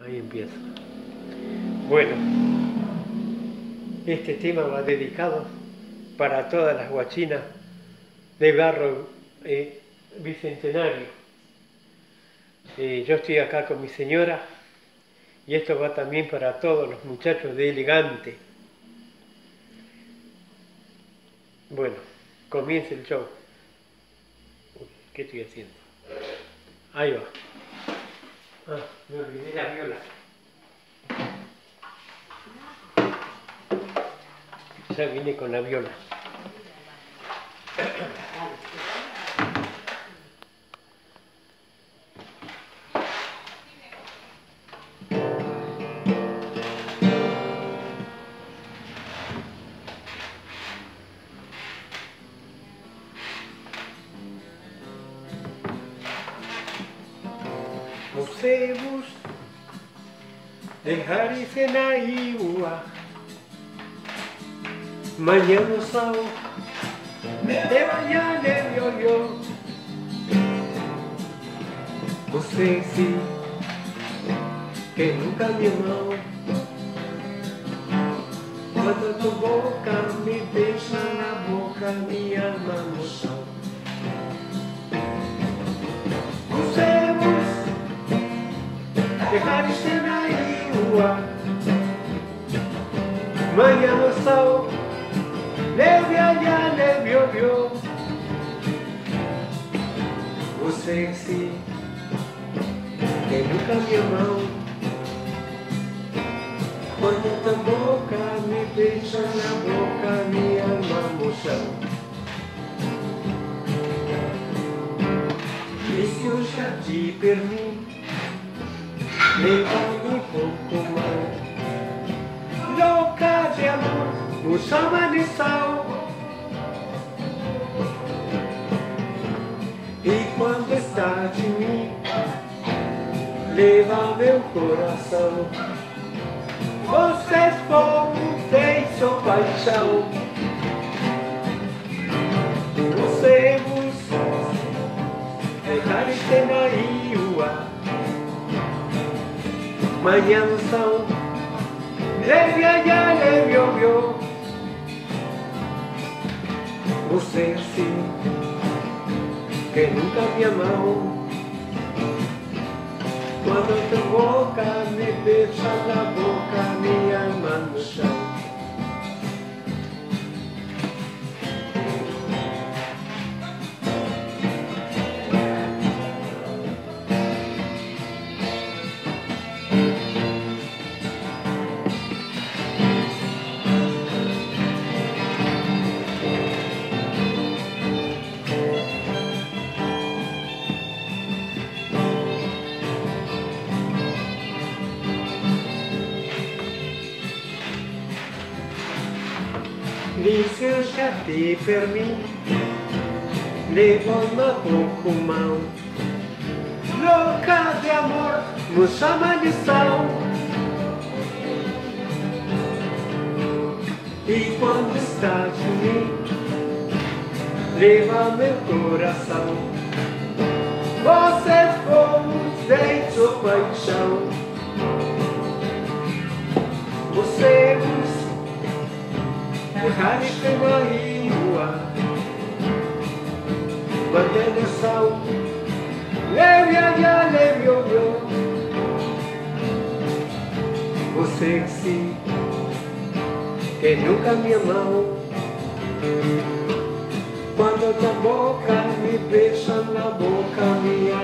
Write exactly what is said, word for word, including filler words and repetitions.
Ahí empieza. Bueno, este tema va dedicado para todas las guachinas de barrio eh, Bicentenario. Eh, yo estoy acá con mi señora y esto va también para todos los muchachos de Elegante. Bueno, comienza el show. Uy, ¿qué estoy haciendo? Ahí va. Ah, me olvidé la viola. Ya vine con la viola. Musemos dejar ese naiua. Mañana sábado te vaya de yo. Você sí que nunca me amó. Cuando tu boca me beija na boca, mi alma no chão. Musemos dejar esse naiua. Mañana sábado leve allá, leve ovio. Você sí que nunca me amó. Quando tua boca me beija na boca, minha alma no chão. E se eu já te permito, leva-me um pouco mais. Louca de amor, me chama de sal. E quando está de mim, leva meu coração. Vocês foram sem sua paixão. Você vos deixar este naiua. Manhã no sol, leve allá, leve ovio. Você sim que nunca me amou. Quando tua boca me beija na boca, minha alma no chão. Diz eu já te permito, levou-me pouco mal. Louca de amor, me chama de sal. E quando está de mim, leva meu coração. Vocês fomos sem sua paixão. Você vos dejar este naiua. Manhã no sol, leve allá, leve ovio. Você sim que nunca me amou. Quando tua boca me beija na boca, minha